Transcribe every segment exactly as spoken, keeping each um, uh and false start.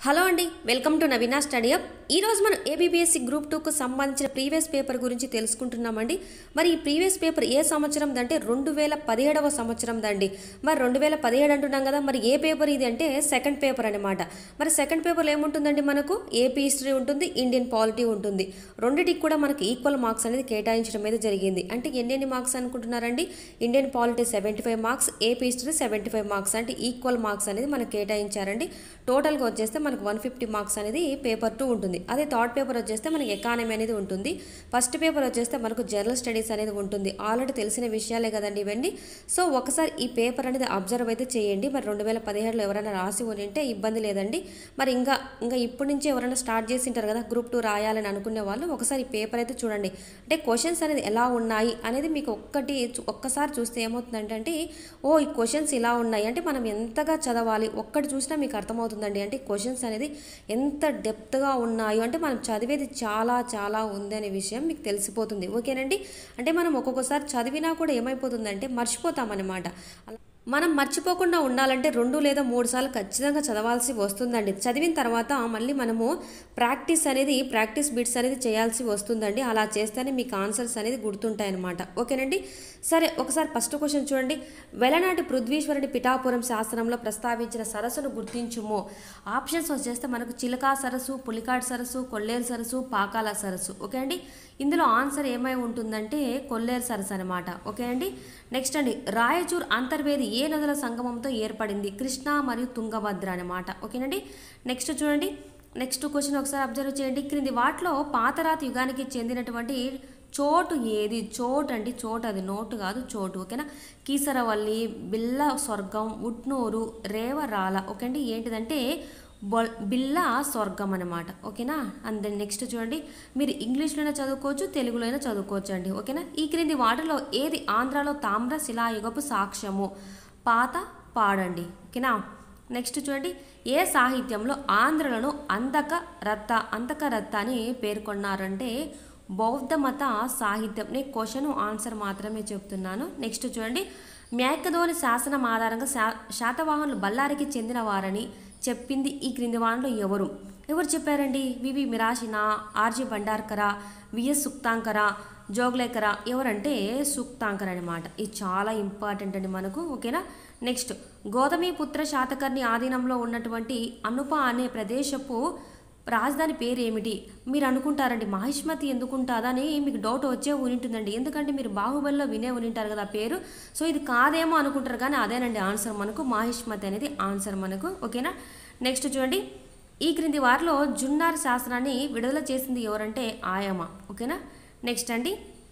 Hello అండి, welcome to Naveena study up. ఈరోజు మనం ఏబిపిఎస్సి గ్రూప్ టూకు సంబంధించిన ప్రీవియస్ పేపర్ గురించి తెలుసుకుంటున్నామండి. మరి ఈ ప్రీవియస్ పేపర్ ఏ సంవత్సరం దంటే రెండు వేల పదిహేడవ సంవత్సరం దండి. మరి రెండు వేల పదిహేడు అంటున్నాం కదా, మరి ఏ పేపర్ ఇది అంటే సెకండ్ పేపర్ అనమాట. మరి సెకండ్ పేపర్లో ఏముంటుందండి, మనకు ఏపీ హిస్టరీ ఉంటుంది, ఇండియన్ పాలిటీ ఉంటుంది. రెండింటికి కూడా మనకి ఈక్వల్ మార్క్స్ అనేది కేటాయించడం అనేది జరిగింది. అంటే ఎన్నెన్ని మార్క్స్ అనుకుంటున్నారండి? Indian polity seventy five marks, AP history seventy five marks, అంటే ఈక్వల్ మార్క్స్ అనేది మనకు కేటాయించారండి. టోటల్గా వచ్చేస్తే మనకు వన్ ఫిఫ్టీ మార్క్స్ అనేది పేపర్ టూ ఉంటుంది. అదే థర్డ్ పేపర్ వచ్చేస్తే మనకి ఎకానమీ అనేది ఉంటుంది. ఫస్ట్ పేపర్ వచ్చేస్తే మనకు జనరల్ స్టడీస్ అనేది ఉంటుంది. ఆల్రెడీ తెలిసిన విషయాలే కదండి ఇవన్నీ. సో ఒకసారి ఈ పేపర్ అనేది అబ్జర్వ్ అయితే చేయండి. మరి రెండు వేల పదిహేడులో ఎవరైనా రాసి ఉంటే ఇబ్బంది లేదండి. మరి ఇంకా ఇంకా ఇప్పటి నుంచి ఎవరైనా స్టార్ట్ చేసి ఉంటారు కదా గ్రూప్ టూ రాయాలని అనుకునే వాళ్ళు, ఒకసారి ఈ పేపర్ అయితే చూడండి. అంటే క్వశ్చన్స్ అనేది ఎలా ఉన్నాయి అనేది మీకు ఒక్కటి ఒక్కసారి చూస్తే ఏమవుతుందంటే, ఓ ఈ క్వశ్చన్స్ ఇలా ఉన్నాయి అంటే మనం ఎంతగా చదవాలి ఒక్కటి చూసినా మీకు అర్థమవుతుందండి. అంటే క్వశ్చన్స్ అనేది ఎంత డెప్త్గా ఉన్నాయో, అంటే మనం చదివేది చాలా చాలా ఉంది అనే విషయం మీకు తెలిసిపోతుంది. ఓకేనండి. అంటే మనం ఒక్కొక్కసారి చదివినా కూడా ఏమైపోతుందంటే మర్చిపోతామన్నమాట. మనం మర్చిపోకుండా ఉండాలంటే రెండు లేదా మూడు సార్లు ఖచ్చితంగా చదవాల్సి వస్తుందండి. చదివిన తర్వాత మళ్ళీ మనము ప్రాక్టీస్ అనేది ప్రాక్టీస్ బిట్స్ అనేది చేయాల్సి వస్తుందండి. అలా చేస్తేనే మీకు ఆన్సర్స్ అనేది గుర్తుంటాయన్నమాట. ఓకేనండి. సరే, ఒకసారి ఫస్ట్ క్వశ్చన్ చూడండి. వెలనాటి పృథ్వీశ్వరుడి పిఠాపురం శాసనంలో ప్రస్తావించిన సరస్సును గుర్తించుము. ఆప్షన్స్ వచ్చేస్తే మనకు చిలకా సరస్సు, పులికాట్ సరస్సు, కొల్లేరు సరస్సు, పాకాల సరస్సు. ఓకే అండి. ఇందులో ఆన్సర్ ఏమై ఉంటుందంటే కొల్లేరు సరస్సు అనమాట. ఓకే అండి. నెక్స్ట్ అండి, రాయచూర్ అంతర్వేది ఏ నదుల సంగమంతో ఏర్పడింది? కృష్ణ మరియు తుంగభద్ర అనమాట. ఓకేనండి. నెక్స్ట్ చూడండి. నెక్స్ట్ క్వశ్చన్ ఒకసారి అబ్జర్వ్ చేయండి. క్రింది వాటిలో పాతరాతి యుగానికి చెందినటువంటి చోటు ఏది? చోటు అండి, చోటు, అది నోటు కాదు, చోటు. ఓకేనా. కీసరవల్లి, బిల్ల స్వర్గం, ఉట్నూరు, రేవరాల. ఓకే అండి. ఏంటిదంటే బొల్ బిల్ల స్వర్గం అనమాట. ఓకేనా. అండ్ దెన్ నెక్స్ట్ చూడండి, మీరు ఇంగ్లీష్లోనే చదువుకోవచ్చు, తెలుగులోనే చదువుకోవచ్చు అండి. ఓకేనా. ఈ క్రింది వాటిలో ఏది ఆంధ్రాలో తామ్ర శిలాయుగపు సాక్ష్యము? పాత పాడండి. ఓకేనా. నెక్స్ట్ చూడండి, ఏ సాహిత్యంలో ఆంధ్రలను అంధక రత్త అంతక రత్త అని పేర్కొన్నారంటే బౌద్ధ మత సాహిత్యం. నేను క్వశ్చన్ ఆన్సర్ మాత్రమే చెప్తున్నాను. నెక్స్ట్ చూడండి, మేకధోని శాసనం ఆధారంగా శా శాతవాహనులు బళ్ళారికి చెందిన వారని చెప్పింది ఈ క్రింది వారిలో ఎవరు? ఎవరు చెప్పారండి? వివి మిరాషిన, ఆర్జీ భండార్కర, విఎస్ సుక్తాంకర, జోగ్లేకర. ఎవరంటే సుక్తాంకర అనమాట. ఇది చాలా ఇంపార్టెంట్ అండి మనకు. ఓకేనా. నెక్స్ట్, గౌతమిపుత్ర శాతకర్ణి ఆధీనంలో ఉన్నటువంటి అనుప అనే ప్రదేశపు రాజధాని పేరు ఏమిటి? మీరు అనుకుంటారండి మహిష్మతి ఎందుకుంటుందా అని మీకు డౌట్ వచ్చే ఉంటుందండి. ఎందుకంటే మీరు బాహుబలిలో వినే ఉంటారు కదా పేరు. సో ఇది కాదేమో అనుకుంటారు, కానీ అదేనండి ఆన్సర్ మనకు. మహిష్మతి అనేది ఆన్సర్ మనకు. ఓకేనా. నెక్స్ట్ చూడండి, ఈ క్రింది వారిలో జున్నార్ శాసనాన్ని విడుదల చేసింది ఎవరంటే ఆయమ. ఓకేనా. నెక్స్ట్ అండి,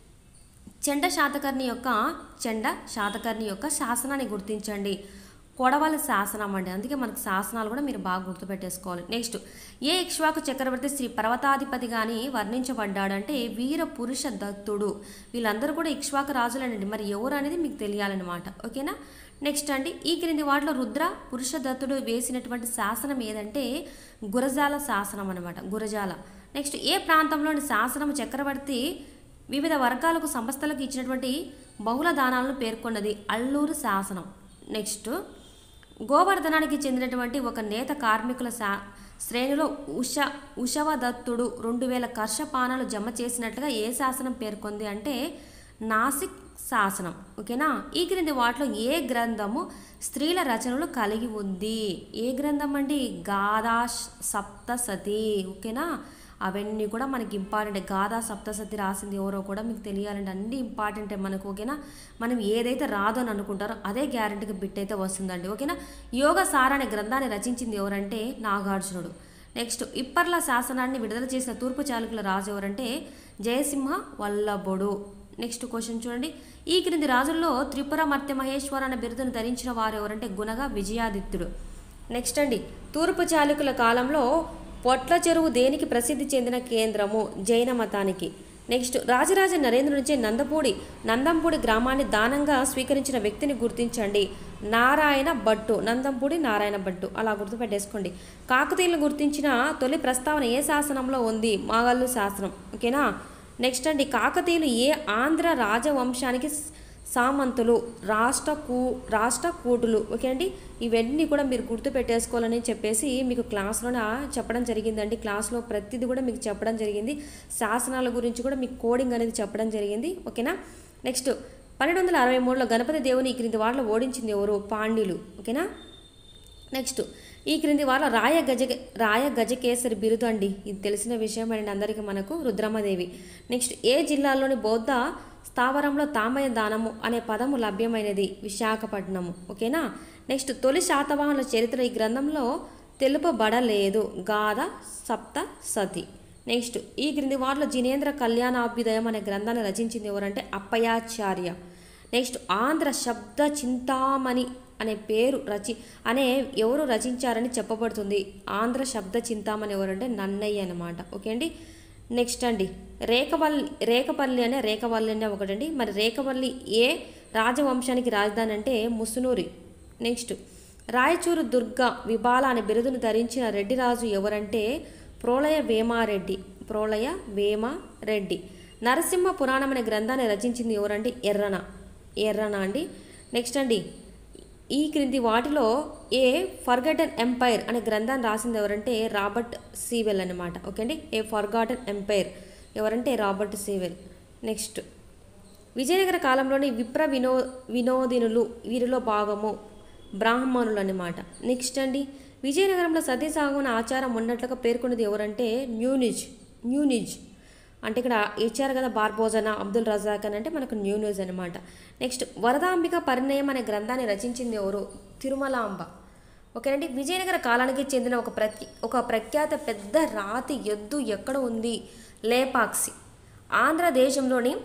చెండ శాతకర్ణి యొక్క చెండ శాతకర్ణి యొక్క శాసనాన్ని గుర్తించండి. కొడవలి శాసనం అండి. అందుకే మనకు శాసనాలు కూడా మీరు బాగా గుర్తుపెట్టేసుకోవాలి. నెక్స్ట్, ఏ ఇక్ష్వాకు చక్రవర్తి శ్రీ పర్వతాధిపతి కానీ వర్ణించబడ్డాడు అంటే వీర పురుష దత్తుడు. వీళ్ళందరూ కూడా ఇక్ష్వాకు రాజులేనండి. మరి ఎవరు అనేది మీకు తెలియాలన్నమాట. ఓకేనా. నెక్స్ట్ అండి, ఈ క్రింది వాటిలో రుద్ర పురుషదత్తుడు వేసినటువంటి శాసనం ఏదంటే గురజాల శాసనం అనమాట. గురజాల. నెక్స్ట్, ఏ ప్రాంతంలోని శాసనం చక్రవర్తి వివిధ వర్గాలకు సంస్థలకు ఇచ్చినటువంటి బహుళ దానాలను పేర్కొన్నది? అల్లూరు శాసనం. నెక్స్ట్, గోవర్ధనానికి చెందినటువంటి ఒక నేత కార్మికుల శా శ్రేణిలో ఉష ఉషవదత్తుడు రెండు వేల కర్షపానాలు జమ చేసినట్లుగా ఏ శాసనం పేర్కొంది అంటే నాసిక్ శాసనం. ఓకేనా. ఈ క్రింది వాటిలో ఏ గ్రంథము స్త్రీల రచనలు కలిగి ఉంది? ఏ గ్రంథం అండి? గాథా సప్తసతి. ఓకేనా. అవన్నీ కూడా మనకి ఇంపార్టెంట్. గాథా సప్తసతి రాసింది ఎవరో కూడా మీకు తెలియాలంటే అన్ని ఇంపార్టెంటే మనకు. ఓకేనా. మనం ఏదైతే రాదు అని అనుకుంటారో అదే గ్యారెంటీగా బిట్ అయితే వస్తుందండి. ఓకేనా. యోగ సార అనే గ్రంథాన్ని రచించింది ఎవరంటే నాగార్జునుడు. నెక్స్ట్, ఇప్పర్ల శాసనాన్ని విడుదల చేసిన తూర్పు చాళుక్యుల రాజు ఎవరంటే జయసింహ వల్లభుడు. నెక్స్ట్ క్వశ్చన్ చూడండి, ఈ క్రింది రాజుల్లో త్రిపుర మర్త్య మహేశ్వర అనే బిరుదును ధరించిన వారు ఎవరంటే గుణగ విజయాదిత్యుడు. నెక్స్ట్ అండి, తూర్పు చాళుక్యుల కాలంలో పొట్ల చెరువు దేనికి ప్రసిద్ధి చెందిన కేంద్రము? జైన మతానికి. నెక్స్ట్, రాజరాజ నరేంద్ర నుంచి నందపూడి నందంపూడి గ్రామాన్ని దానంగా స్వీకరించిన వ్యక్తిని గుర్తించండి. నారాయణ భట్టు. నందంపూడి నారాయణ భట్టు. అలా గుర్తుపెట్టేసుకోండి. కాకతీయులను గుర్తించిన తొలి ప్రస్తావన ఏ శాసనంలో ఉంది? మాగల్లు శాసనం. ఓకేనా. నెక్స్ట్ అండి, కాకతీయులు ఏ ఆంధ్ర రాజవంశానికి సామంతులు, రాష్ట్ర కూ రాష్ట్ర కూటులు. ఓకే అండి, ఇవన్నీ కూడా మీరు గుర్తు పెట్టేసుకోవాలని చెప్పేసి మీకు క్లాస్లోనే చెప్పడం జరిగిందండి. క్లాస్లో ప్రతిదీ కూడా మీకు చెప్పడం జరిగింది. శాసనాల గురించి కూడా మీకు కోడింగ్ అనేది చెప్పడం జరిగింది. ఓకేనా. నెక్స్ట్ పన్నెండు వందల అరవై మూడులో గణపతి దేవుని ఈ క్రింది వారిలో ఓడించింది ఎవరు? పాండ్యులు. ఓకేనా. నెక్స్ట్ ఈ క్రింది వారిలో రాయ గజ రాయ గజకేసరి బిరుదు అండి, ఇది తెలిసిన విషయం అండి అందరికీ మనకు, రుద్రమదేవి. నెక్స్ట్ ఏ జిల్లాలోని బౌద్ధ స్థావరంలో తామయ దానము అనే పదము లభ్యమైనది? విశాఖపట్నము. ఓకేనా. నెక్స్ట్ తొలి శాతవాహనుల చరిత్ర ఈ గ్రంథంలో తెలుపబడలేదు. గాథ సప్త సతి. నెక్స్ట్ ఈ క్రింది వారిలో జినేంద్ర కళ్యాణాభ్యుదయం అనే గ్రంథాన్ని రచించింది ఎవరంటే అప్పయాచార్య. నెక్స్ట్ ఆంధ్ర శబ్ద చింతామణి అనే పేరు రచి అనే ఎవరు రచించారని చెప్పబడుతుంది? ఆంధ్ర శబ్ద చింతామణి ఎవరంటే నన్నయ్య అన్నమాట. ఓకే అండి. నెక్స్ట్ అండి రేకవల్లి రేకపల్లి అనే రేకవల్లి అనే ఒకటండి. మరి రేకవల్లి ఏ రాజవంశానికి రాజధాని అంటే ముసునూరి. నెక్స్ట్ రాయచూరు దుర్గ విబాల అనే బిరుదును ధరించిన రెడ్డి రాజు ఎవరంటే ప్రోలయ వేమారెడ్డి. ప్రోలయ వేమారెడ్డి. నరసింహ పురాణం అనే గ్రంథాన్ని రచించింది ఎవరంటే ఎర్రన. ఎర్రన అండి. నెక్స్ట్ అండి ఈ క్రింది వాటిలో ఏ ఫర్గాటన్ ఎంపైర్ అనే గ్రంథాన్ని రాసింది ఎవరంటే రాబర్ట్ సీవెల్ అనమాట. ఓకే అండి, ఏ ఫర్గాటన్ ఎంపైర్ ఎవరంటే రాబర్ట్ సీవెల్. నెక్స్ట్ విజయనగర కాలంలోని విప్ర వినో వినోదినులు వీరిలో భాగము బ్రాహ్మణులు అన్నమాట. నెక్స్ట్ అండి విజయనగరంలో సతీసాగమన ఆచారం ఉన్నట్లుగా పేర్కొన్నది ఎవరంటే న్యూనిజ్. న్యూనిజ్ అంటే ఇక్కడ ఇచ్చారు కదా బార్బోజన అబ్దుల్ రజాక్ అని, అంటే మనకు న్యూనిజ్ అనమాట. నెక్స్ట్ వరదాంబిక పరిణయం అనే గ్రంథాన్ని రచించింది ఎవరు? తిరుమలాంబ. ఓకేనండి. విజయనగర కాలానికి చెందిన ఒక ప్రతి ఒక ప్రఖ్యాత పెద్ద రాతి ఎద్దు ఎక్కడ ఉంది? లేపాక్షి. ఆంధ్రదేశంలోని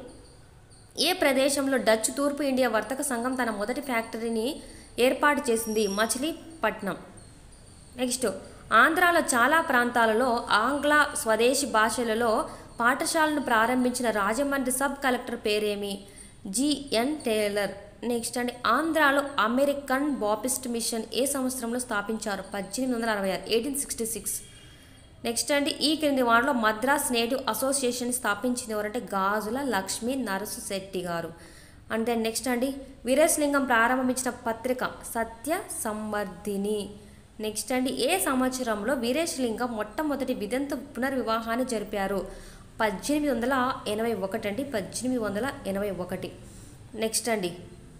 ఏ ప్రదేశంలో డచ్ తూర్పు ఇండియా వర్తక సంఘం తన మొదటి ఫ్యాక్టరీని ఏర్పాటు చేసింది? మచిలీపట్నం. నెక్స్ట్ ఆంధ్రాలో చాలా ప్రాంతాలలో ఆంగ్ల స్వదేశీ భాషలలో పాఠశాలను ప్రారంభించిన రాజమండ్రి సబ్ కలెక్టర్ పేరేమి? GN Taylor. నెక్స్ట్ అండి ఆంధ్రాలో అమెరికన్ బాపిస్ట్ మిషన్ ఏ సంవత్సరంలో స్థాపించారు? పద్దెనిమిది వందల అరవై ఆరు ఎయిటీన్ సిక్స్టీ సిక్స్. నెక్స్ట్ అండి ఈ క్రింది వారిలో మద్రాస్ నేటివ్ అసోసియేషన్ స్థాపించింది ఎవరంటే గాజుల లక్ష్మీ నరసు శెట్టి గారు. అండ్ దెన్ నెక్స్ట్ అండి వీరేశలింగం ప్రారంభించిన పత్రిక సత్య సంవర్ధిని. నెక్స్ట్ అండి ఏ సంవత్సరంలో వీరేశలింగం మొట్టమొదటి విదంత పునర్వివాహాన్ని జరిపారు? పద్దెనిమిది వందల ఎనభై ఒకటి అండి, పద్దెనిమిది వందల ఎనభై ఒకటి. నెక్స్ట్ అండి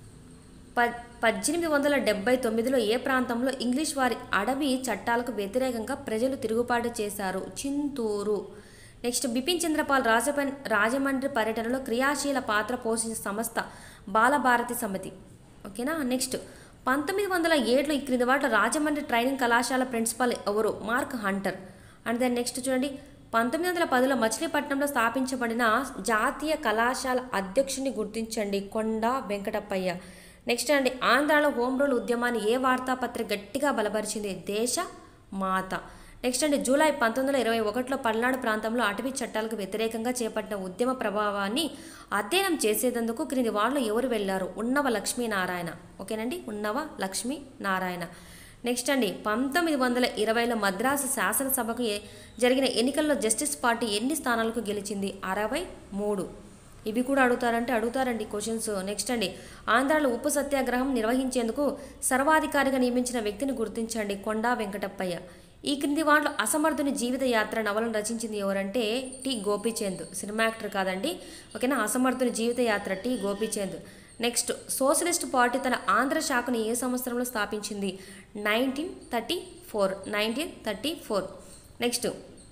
ప పద్దెనిమిది వందల డెబ్బై తొమ్మిదిలో ఏ ప్రాంతంలో ఇంగ్లీష్ వారి అడవి చట్టాలకు వ్యతిరేకంగా ప్రజలు తిరుగుబాటు చేశారు? చింతూరు. నెక్స్ట్ బిపిన్ చంద్రపాల్ రాజపన్ రాజమండ్రి పర్యటనలో క్రియాశీల పాత్ర పోషించిన సంస్థ బాలభారతి సమితి. ఓకేనా. నెక్స్ట్ పంతొమ్మిది వందల ఏడులో ఈ క్రింది వాటిలో రాజమండ్రి ట్రైనింగ్ కళాశాల ప్రిన్సిపల్ ఎవరు? Mark Hunter. And then next చూడండి పంతొమ్మిది వందల పదిలో మచిలీపట్నంలో స్థాపించబడిన జాతీయ కళాశాల అధ్యక్షుని గుర్తించండి? కొండా వెంకటప్పయ్య. నెక్స్ట్ అండి ఆంధ్రాలో హోమ్ రూల్ ఉద్యమాన్ని ఏ వార్తాపత్రిక గట్టిగా బలపరిచింది? దేశ మాత. నెక్స్ట్ అండి జూలై పంతొమ్మిది వందల ఇరవై ఒకటిలో పల్నాడు ప్రాంతంలో అటవీ చట్టాలకు వ్యతిరేకంగా చేపట్టిన ఉద్యమ ప్రభావాన్ని అధ్యయనం చేసేందుకు క్రింది వారిలో ఎవరు వెళ్లారు? ఉన్నవ లక్ష్మీనారాయణ. ఓకేనండి, ఉన్నవ లక్ష్మీ నారాయణ. నెక్స్ట్ అండి పంతొమ్మిది వందల ఇరవైలో మద్రాసు శాసనసభకు జరిగిన ఎన్నికల్లో జస్టిస్ పార్టీ ఎన్ని స్థానాలకు గెలిచింది? అరవై మూడు. ఇవి కూడా అడుగుతారంటే అడుగుతారండి క్వశ్చన్స్. నెక్స్ట్ అండి ఆంధ్రాలో ఉప్పు సత్యాగ్రహం నిర్వహించేందుకు సర్వాధికారిగా నియమించిన వ్యక్తిని గుర్తించండి? కొండా వెంకటప్పయ్య. ఈ క్రింది వాటిలో అసమర్థుని జీవిత యాత్ర నవలను రచించింది ఎవరంటే టి గోపీచంద్. సినిమా యాక్టర్ కాదండి. ఓకేనా. అసమర్థుని జీవిత యాత్ర T Gopichand. Next socialist party తన ఆంధ్ర శాఖను ఏ సంవత్సరంలో స్థాపించింది? Nineteen thirty four nineteen thirty four. Next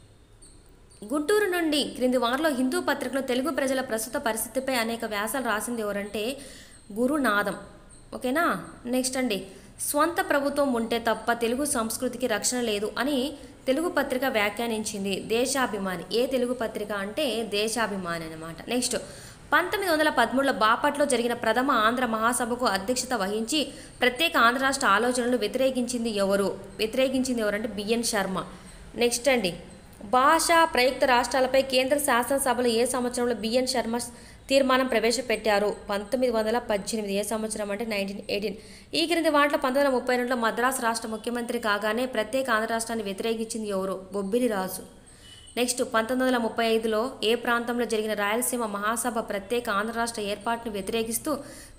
Guntur నుండి క్రింది వారిలో హిందూ పత్రికలో తెలుగు ప్రజల ప్రస్తుత పరిస్థితిపై అనేక వ్యాసాలు రాసింది ఎవరంటే గురునాథం. ఓకేనా. నెక్స్ట్ అండి స్వంత ప్రభుత్వం ఉంటే తప్ప తెలుగు సంస్కృతికి రక్షణ లేదు అని తెలుగు పత్రిక వ్యాఖ్యానించింది? దేశాభిమాని. ఏ తెలుగు పత్రిక అంటే దేశాభిమాని అనమాట. నెక్స్ట్ పంతొమ్మిది వందల పదమూడులో బాపట్లో జరిగిన ప్రథమ ఆంధ్ర మహాసభకు అధ్యక్షత వహించి ప్రత్యేక ఆంధ్ర రాష్ట్ర ఆలోచనలు వ్యతిరేకించింది ఎవరు? వ్యతిరేకించింది ఎవరంటే బిఎన్ శర్మ. నెక్స్ట్ అండి భాషా ప్రయుక్త రాష్ట్రాలపై కేంద్ర శాసనసభలో ఏ సంవత్సరంలో బిఎన్ శర్మ తీర్మానం ప్రవేశపెట్టారు? పంతొమ్మిది వందల పద్దెనిమిది. ఏ సంవత్సరం అంటే నైన్టీన్ ఎయిటీన్. ఈ క్రింది వాటిలో పంతొమ్మిది వందల ముప్పై రెండులో మద్రాసు రాష్ట్ర ముఖ్యమంత్రి కాగానే ప్రత్యేక ఆంధ్ర రాష్ట్రాన్ని వ్యతిరేకించింది ఎవరు? బొబ్బిలి రాజు. నెక్స్ట్ పంతొమ్మిది వందల ముప్పై ఐదులో ఏ ప్రాంతంలో జరిగిన రాయలసీమ మహాసభ ప్రత్యేక ఆంధ్ర రాష్ట్ర ఏర్పాటును వ్యతిరేకిస్తూ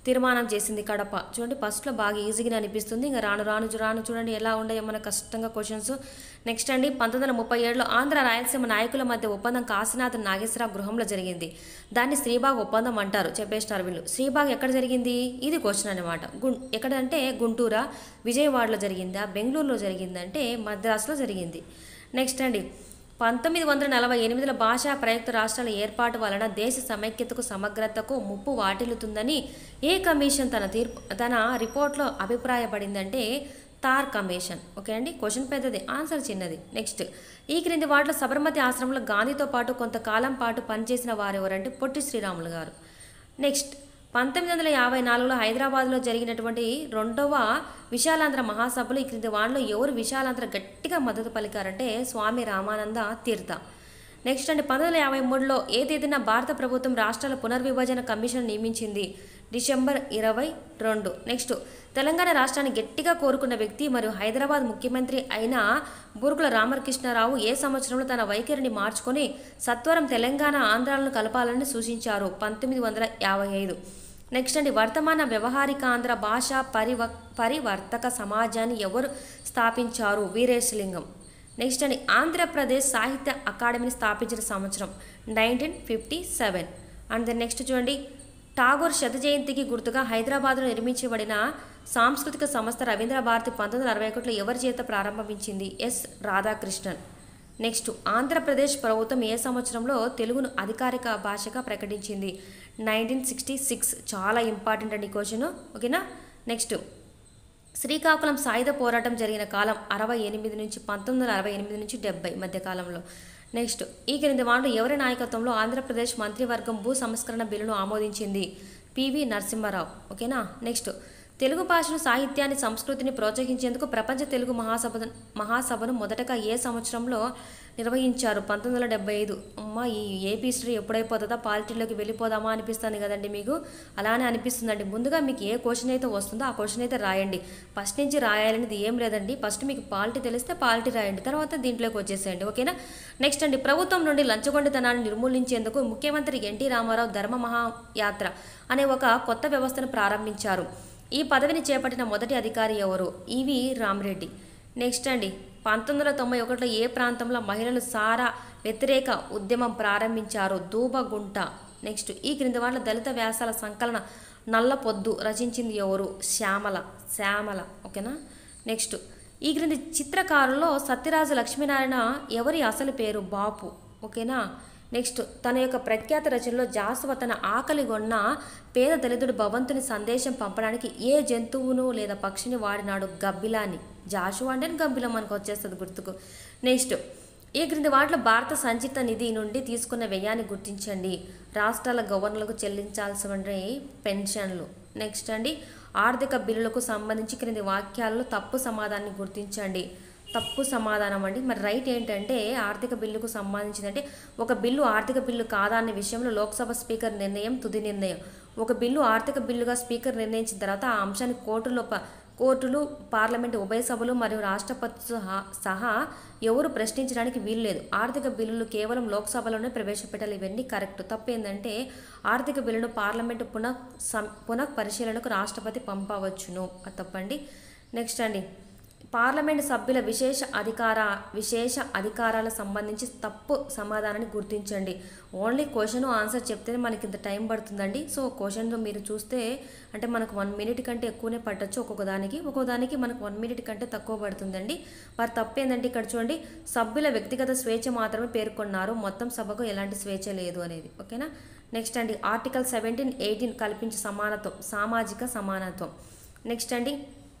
తీర్మానం చేసింది కడప. చూడండి ఫస్ట్లో బాగా ఈజీగా అనిపిస్తుంది, ఇంకా రాను రాను రాను చూడండి ఎలా ఉన్నాయో మన కష్టంగా క్వశ్చన్స్. నెక్స్ట్ అండి పంతొమ్మిది వందల ముప్పై ఏడులో ఆంధ్ర రాయలసీమ నాయకుల మధ్య ఒప్పందం కాశీనాథ్ నాగేశ్వరరావు గృహంలో జరిగింది. దాన్ని శ్రీబాగ్ ఒప్పందం అంటారు చెప్పేస్తారు వీళ్ళు. శ్రీబాగ్ ఎక్కడ జరిగింది, ఇది క్వశ్చన్ అనమాట. గు ఎక్కడంటే గుంటూరా, విజయవాడలో జరిగిందా, బెంగళూరులో జరిగిందంటే మద్రాసులో జరిగింది. నెక్స్ట్ అండి పంతొమ్మిది వందల నలభై ఎనిమిదిలో భాషా ప్రయుక్త రాష్ట్రాల ఏర్పాటు వలన దేశ సమైక్యతకు సమగ్రతకు ముప్పు వాటిల్లుతుందని ఏ కమిషన్ తన తీర్పు తన రిపోర్ట్లో అభిప్రాయపడిందంటే తార్ కమిషన్. ఓకే అండి, క్వశ్చన్ పెద్దది, ఆన్సర్ చిన్నది. నెక్స్ట్ ఈ క్రింది వాటిలో సబర్మతి ఆశ్రమంలో గాంధీతో పాటు కొంతకాలం పాటు పనిచేసిన వారెవరంటే పొట్టి శ్రీరాములు గారు. నెక్స్ట్ పంతొమ్మిది వందల యాభై నాలుగులో హైదరాబాద్లో జరిగినటువంటి రెండవ విశాలాంధ్ర మహాసభలో ఈ క్రింది వాటిలో ఎవరు విశాలాంధ్ర గట్టిగా మద్దతు పలికారంటే స్వామి రామానంద తీర్థ. నెక్స్ట్ అంటే పంతొమ్మిది వందల యాభై మూడులో ఏ తేదీన భారత ప్రభుత్వం రాష్ట్రాల పునర్విభజన కమిషన్ నియమించింది, డిసెంబర్ ఇరవై రెండు. నెక్స్ట్ తెలంగాణ రాష్ట్రాన్ని గట్టిగా కోరుకున్న వ్యక్తి మరియు హైదరాబాద్ ముఖ్యమంత్రి అయిన బూర్గుల రామకృష్ణారావు ఏ సంవత్సరంలో తన వైఖరిని మార్చుకొని సత్వరం తెలంగాణ ఆంధ్రాలను కలపాలని సూచించారు, పంతొమ్మిది వందల యాభై ఐదు. నెక్స్ట్ అండి వర్తమాన వ్యవహారిక ఆంధ్ర భాషా పరివ పరివర్తక సమాజాన్ని ఎవరు స్థాపించారు, వీరేశలింగం. నెక్స్ట్ అండి ఆంధ్రప్రదేశ్ సాహిత్య అకాడమీని స్థాపించిన సంవత్సరం nineteen fifty seven. And then next చూడండి ఠాగూర్ శత జయంతికి గుర్తుగా హైదరాబాద్లో నిర్మించబడిన సాంస్కృతిక సంస్థ రవీంద్ర భారతి పంతొమ్మిది వందల అరవై ఒకటిలో ఎవరి చేత ప్రారంభించింది, ఎస్ రాధాకృష్ణన్. నెక్స్ట్ ఆంధ్రప్రదేశ్ ప్రభుత్వం ఏ సంవత్సరంలో తెలుగును అధికారిక భాషగా ప్రకటించింది, నైన్టీన్ సిక్స్టీ సిక్స్. చాలా ఇంపార్టెంట్ అండి క్వశ్చన్. ఓకేనా. నెక్స్ట్ శ్రీకాకుళం సాయుధ పోరాటం జరిగిన కాలం అరవై ఎనిమిది నుంచి పంతొమ్మిది వందల అరవై ఎనిమిది నుంచి డెబ్బై మధ్య కాలంలో. నెక్స్ట్ ఈ క్రింది వాటిలో ఎవరి నాయకత్వంలో ఆంధ్రప్రదేశ్ మంత్రివర్గం భూ సంస్కరణ బిల్లును ఆమోదించింది, పివి నరసింహారావు. ఓకేనా. నెక్స్ట్ తెలుగు భాషను సాహిత్యాన్ని సంస్కృతిని ప్రోత్సహించేందుకు ప్రపంచ తెలుగు మహాసభ మహాసభను మొదటగా ఏ సంవత్సరంలో నిర్వహించారు, పంతొమ్మిది వందల డెబ్బై ఐదు. అమ్మ ఈ ఏపీ హిస్టరీ ఎప్పుడైపోతుందా పాలిటీలోకి వెళ్ళిపోదామా అనిపిస్తుంది కదండి మీకు, అలానే అనిపిస్తుందండి. ముందుగా మీకు ఏ క్వశ్చన్ అయితే వస్తుందో ఆ క్వశ్చన్ అయితే రాయండి. ఫస్ట్ నుంచి రాయాలనేది ఏం లేదండి, ఫస్ట్ మీకు పాలిటీ తెలిస్తే పాలిటీ రాయండి, తర్వాత దీంట్లోకి వచ్చేసేయండి. ఓకేనా. నెక్స్ట్ అండి ప్రభుత్వం నుండి లంచగొండితనాన్ని నిర్మూలించేందుకు ముఖ్యమంత్రి ఎన్టీ రామారావు ధర్మ మహాయాత్ర అనే ఒక కొత్త వ్యవస్థను ప్రారంభించారు. ఈ పదవిని చేపట్టిన మొదటి అధికారి ఎవరు, ఈవి రామరెడ్డి. నెక్స్ట్ అండి పంతొమ్మిది వందల తొంభై ఒకటిలో ఏ ప్రాంతంలో మహిళలు సారా వ్యతిరేక ఉద్యమం ప్రారంభించారు, దూబగుంట. నెక్స్ట్ ఈ క్రింది వాళ్ళ దళిత వ్యాసాల సంకలన నల్లపొద్దు రచించింది ఎవరు, శ్యామల శ్యామల ఓకేనా. నెక్స్ట్ ఈ క్రింది చిత్రకారుల్లో సత్యరాజు లక్ష్మీనారాయణ ఎవరి అసలు పేరు, బాపు. ఓకేనా. నెక్స్ట్ తన యొక్క ప్రఖ్యాత రచనలో జాసువ తన ఆకలిగొన్న పేద దళితుడు భవంతుని సందేశం పంపడానికి ఏ జంతువును లేదా పక్షిని వాడినాడు, గబ్బిలాని. జాషువా అంటే గబ్బిలం మనకు వచ్చేస్తుంది గుర్తుకు. నెక్స్ట్ ఈ క్రింది వాటిలో భారత సంచిత నిధి నుండి తీసుకున్న వ్యయాన్ని గుర్తించండి, రాష్ట్రాల గవర్నర్లకు చెల్లించాల్సిన పెన్షన్లు. నెక్స్ట్ అండి ఆర్థిక బిల్లులకు సంబంధించి క్రింది వాక్యాలలో తప్పు సమాధానాన్ని గుర్తించండి. తప్పు సమాధానం అండి. మరి రైట్ ఏంటంటే ఆర్థిక బిల్లుకు సంబంధించిందంటే ఒక బిల్లు ఆర్థిక బిల్లు కాదా అనే విషయంలో లోక్సభ స్పీకర్ నిర్ణయం తుది నిర్ణయం. ఒక బిల్లు ఆర్థిక బిల్లుగా స్పీకర్ నిర్ణయించిన తర్వాత ఆ అంశాన్ని కోర్టులో కోర్టులు పార్లమెంటు ఉభయ సభలు మరియు రాష్ట్రపతి సహా ఎవరు ప్రశ్నించడానికి వీలు లేదు. ఆర్థిక బిల్లులు కేవలం లోక్సభలోనే ప్రవేశపెట్టాలి. ఇవన్నీ కరెక్ట్. తప్పు ఏంటంటే ఆర్థిక బిల్లును పార్లమెంటు పునః పునః పరిశీలనకు రాష్ట్రపతి పంపవచ్చును, అది తప్పండి. నెక్స్ట్ అండి పార్లమెంటు సభ్యుల విశేష అధికార విశేష అధికారాలకు సంబంధించి తప్పు సమాధానాన్ని గుర్తించండి. ఓన్లీ క్వశ్చన్ ఆన్సర్ చెప్తేనే మనకి ఇంత టైం పడుతుందండి. సో క్వశ్చన్లో మీరు చూస్తే అంటే మనకు వన్ మినిట్ కంటే ఎక్కువనే పట్టచ్చు ఒక్కొక్క దానికి, ఒక్కొక్క దానికి మనకు వన్ మినిట్ కంటే తక్కువ పడుతుందండి. మరి తప్పు ఏంటంటే ఇక్కడ చూడండి సభ్యుల వ్యక్తిగత స్వేచ్ఛ మాత్రమే పేర్కొన్నారు, మొత్తం సభకు ఎలాంటి స్వేచ్ఛ లేదు అనేది. ఓకేనా. నెక్స్ట్ అండి ఆర్టికల్ సెవెంటీన్ ఎయిటీన్ కల్పించే సమానత్వం, సామాజిక సమానత్వం. నెక్స్ట్ అండి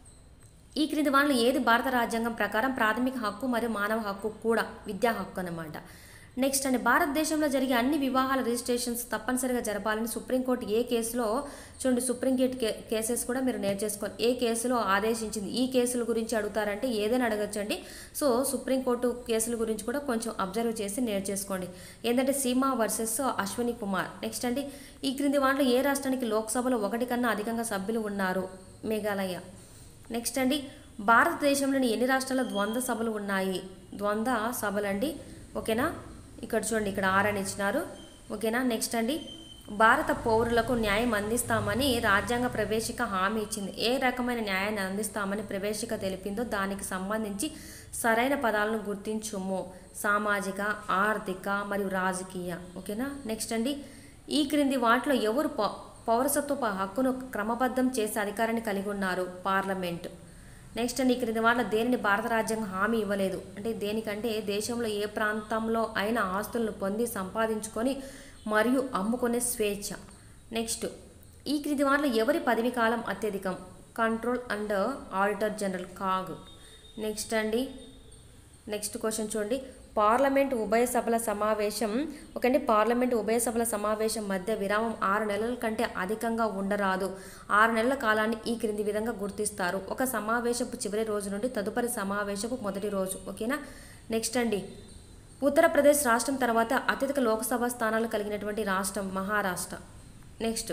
ఈ క్రింది వాళ్ళు ఏది భారత రాజ్యాంగం ప్రకారం ప్రాథమిక హక్కు మరియు మానవ హక్కు కూడా, విద్యా హక్కు అన్నమాట. నెక్స్ట్ అండి భారతదేశంలో జరిగే అన్ని వివాహాల రిజిస్ట్రేషన్స్ తప్పనిసరిగా జరపాలని సుప్రీంకోర్టు ఏ కేసులో చూడండి సుప్రీంకోర్టు కే కేసెస్ కూడా మీరు నేర్చేసుకోవాలి. ఏ కేసులో ఆదేశించింది, ఈ కేసుల గురించి అడుగుతారంటే ఏదైనా అడగచ్చండి. సో సుప్రీంకోర్టు కేసుల గురించి కూడా కొంచెం అబ్జర్వ్ చేసి నేర్చేసుకోండి. ఏంటంటే సీమా వర్సెస్ అశ్విని కుమార్. నెక్స్ట్ అండి ఈ క్రింది వాటిలో ఏ రాష్ట్రానికి లోక్సభలో ఒకటి కన్నా అధికంగా సభ్యులు ఉన్నారు, మేఘాలయ. నెక్స్ట్ అండి భారతదేశంలోని ఎన్ని రాష్ట్రాల్లో ద్వంద్వ సభలు ఉన్నాయి, ద్వంద్వ సభలు అండి. ఓకేనా. ఇక్కడ చూడండి ఇక్కడ ఆరు అని ఇచ్చినారు. ఓకేనా. నెక్స్ట్ అండి భారత పౌరులకు న్యాయం అందిస్తామని రాజ్యాంగ ప్రవేశిక హామీ ఇచ్చింది. ఏ రకమైన న్యాయాన్ని అందిస్తామని ప్రవేశిక తెలిపిందో దానికి సంబంధించి సరైన పదాలను గుర్తించుము. సామాజిక, ఆర్థిక మరియు రాజకీయ. ఓకేనా. నెక్స్ట్ అండి, ఈ క్రింది వాటిలో ఎవరు పౌ పౌరసత్వ హక్కును క్రమబద్ధం చేసే అధికారాన్ని కలిగి ఉన్నారు? పార్లమెంట్. నెక్స్ట్ అండి, ఈ క్రింది వాటిలో దేనిని భారత రాజ్యాంగం హామీ ఇవ్వలేదు? అంటే దేనికంటే దేశంలో ఏ ప్రాంతంలో అయినా ఆస్తులను పొంది సంపాదించుకొని మరియు అమ్ముకునే స్వేచ్ఛ. నెక్స్ట్, ఈ క్రింది వాటిలో ఎవరి పదవీ కాలం అత్యధికం? Control and auditor general CAG. Next అండి, నెక్స్ట్ క్వశ్చన్ చూడండి. పార్లమెంట్ ఉభయ సభల సమావేశం ఒకండి పార్లమెంట్ ఉభయ సభల సమావేశం మధ్య విరామం ఆరు నెలల కంటే అధికంగా ఉండరాదు. ఆరు నెలల కాలాన్ని ఈ క్రింది విధంగా గుర్తిస్తారు. ఒక సమావేశపు చివరి రోజు నుండి తదుపరి సమావేశపు మొదటి రోజు. ఓకేనా. నెక్స్ట్ అండి, ఉత్తరప్రదేశ్ రాష్ట్రం తర్వాత అత్యధిక లోక్సభ స్థానాలు కలిగినటువంటి రాష్ట్రం మహారాష్ట్ర. నెక్స్ట్,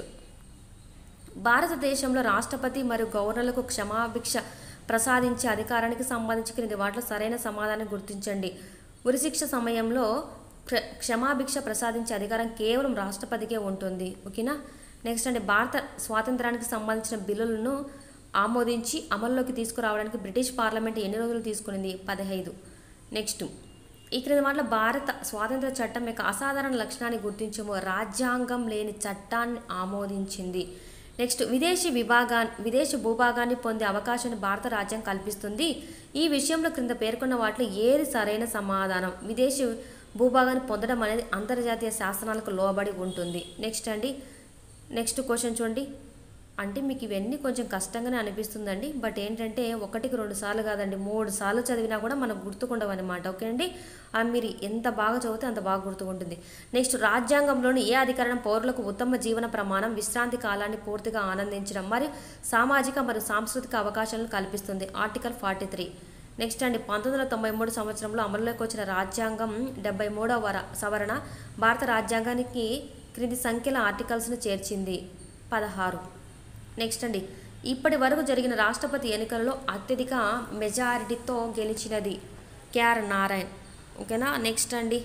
భారతదేశంలో రాష్ట్రపతి మరియు గవర్నర్లకు క్షమాభిక్ష ప్రసాదించే అధికారానికి సంబంధించి క్రింది వాటిలో సరైన సమాధానం గుర్తించండి. ఉరిశిక్ష సమయంలో క్షమాభిక్ష ప్రసాదించే అధికారం కేవలం రాష్ట్రపతికే ఉంటుంది. ఓకేనా. నెక్స్ట్ అండి, భారత స్వాతంత్రానికి సంబంధించిన బిల్లులను ఆమోదించి అమల్లోకి తీసుకురావడానికి బ్రిటిష్ పార్లమెంట్ ఎన్ని రోజులు తీసుకునింది? పదహైదు. నెక్స్ట్, ఈ క్రింది వాటిలో భారత స్వాతంత్ర చట్టం యొక్క అసాధారణ లక్షణాన్ని గుర్తించము. రాజ్యాంగం లేని చట్టాన్ని ఆమోదించింది. నెక్స్ట్, విదేశీ విభాగా విదేశీ భూభాగాన్ని పొందే అవకాశాన్ని భారత రాజ్యాంగం కల్పిస్తుంది. ఈ విషయంలో క్రింద పేర్కొన్న వాటిలో ఏది సరైన సమాధానం? విదేశీ భూభాగాన్ని పొందడం అనేది అంతర్జాతీయ శాసనాలకు లోబడి ఉంటుంది. నెక్స్ట్ అండి, నెక్స్ట్ క్వశ్చన్ చూడండి. అంటే మీకు ఇవన్నీ కొంచెం కష్టంగానే అనిపిస్తుందండి. బట్ ఏంటంటే ఒకటికి రెండు సార్లు కాదండి, మూడు సార్లు చదివినా కూడా మనకు గుర్తుకుండవు అనమాట. ఓకే అండి, మీరు ఎంత బాగా చదివితే అంత బాగా గుర్తుకుంటుంది. నెక్స్ట్, రాజ్యాంగంలోని ఏ అధికారం పౌరులకు ఉత్తమ జీవన ప్రమాణం, విశ్రాంతి కాలాన్ని పూర్తిగా ఆనందించడం మరియు సామాజిక మరియు సాంస్కృతిక అవకాశాలను కల్పిస్తుంది? Article forty three. నెక్స్ట్ అండి, పంతొమ్మిది వందల తొంభై మూడు సంవత్సరంలో అమలులోకి వచ్చిన రాజ్యాంగం డెబ్బై మూడవ సవరణ భారత రాజ్యాంగానికి క్రింది సంఖ్యల ఆర్టికల్స్ను చేర్చింది? పదహారు. నెక్స్ట్ అండి, ఇప్పటి వరకు జరిగిన రాష్ట్రపతి ఎన్నికలలో అత్యధిక మెజారిటీతో గెలిచినది? కేఆర్ నారాయణ్. ఓకేనా. నెక్స్ట్ అండి,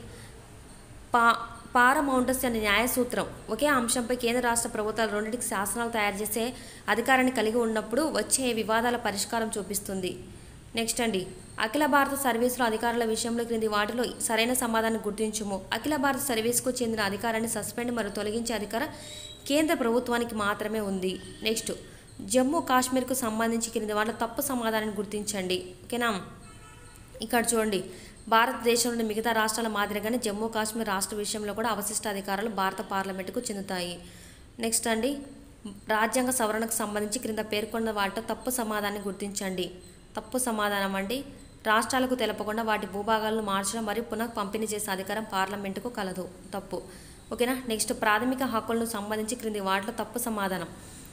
పా పారమౌంటస్ అనే న్యాయ సూత్రం ఒకే అంశంపై కేంద్ర రాష్ట్ర ప్రభుత్వాలు రెండింటికి శాసనాలు తయారు చేసే అధికారాన్ని కలిగి ఉన్నప్పుడు వచ్చే వివాదాల పరిష్కారం చూపిస్తుంది? నెక్స్ట్ అండి, అఖిల భారత సర్వీసులో అధికారుల విషయంలో క్రింది వాటిలో సరైన సమాధానం గుర్తించుము. అఖిల భారత సర్వీస్కు చెందిన అధికారాన్ని సస్పెండ్ మరియు తొలగించే అధికారం కేంద్ర ప్రభుత్వానికి మాత్రమే ఉంది. నెక్స్ట్, జమ్మూ కాశ్మీర్కు సంబంధించి క్రింది వాటిలో తప్పు సమాధానాన్ని గుర్తించండి. ఓకేనా. ఇక్కడ చూడండి, భారతదేశంలోని మిగతా రాష్ట్రాల మాదిరిగానే జమ్మూ కాశ్మీర్ రాష్ట్ర విషయంలో కూడా అవశిష్ట అధికారాలు భారత పార్లమెంటుకు చెందుతాయి. నెక్స్ట్ అండి, రాజ్యాంగ సవరణకు సంబంధించి క్రింద పేర్కొన్న వాటిలో తప్పు సమాధానాన్ని గుర్తించండి. తప్పు సమాధానం అండి, రాష్ట్రాలకు తెలపకుండా వాటి భూభాగాలను మార్చడం మరియు పునః పంపిణీ చేసే అధికారం పార్లమెంటుకు కలదు. తప్పు. ఓకేనా. నెక్స్ట్, ప్రాథమిక హక్కులను సంబంధించి క్రింది వాటిలో తప్పు సమాధానం.